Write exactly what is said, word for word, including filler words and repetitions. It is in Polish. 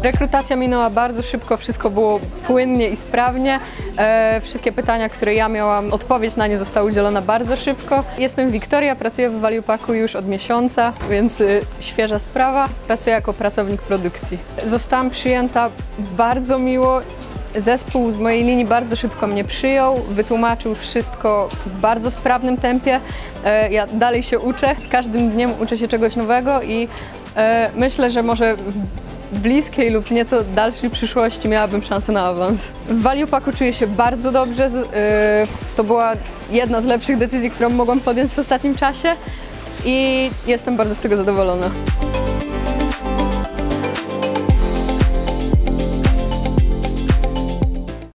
Rekrutacja minęła bardzo szybko, wszystko było płynnie i sprawnie. E, wszystkie pytania, które ja miałam, odpowiedź na nie została udzielona bardzo szybko. Jestem Wiktoria, pracuję w Value Packu już od miesiąca, więc y, świeża sprawa. Pracuję jako pracownik produkcji. Zostałam przyjęta bardzo miło. Zespół z mojej linii bardzo szybko mnie przyjął, wytłumaczył wszystko w bardzo sprawnym tempie. E, ja dalej się uczę, z każdym dniem uczę się czegoś nowego i e, myślę, że może w bliskiej lub nieco dalszej przyszłości miałabym szansę na awans. W Value Packu czuję się bardzo dobrze. To była jedna z lepszych decyzji, którą mogłam podjąć w ostatnim czasie i jestem bardzo z tego zadowolona.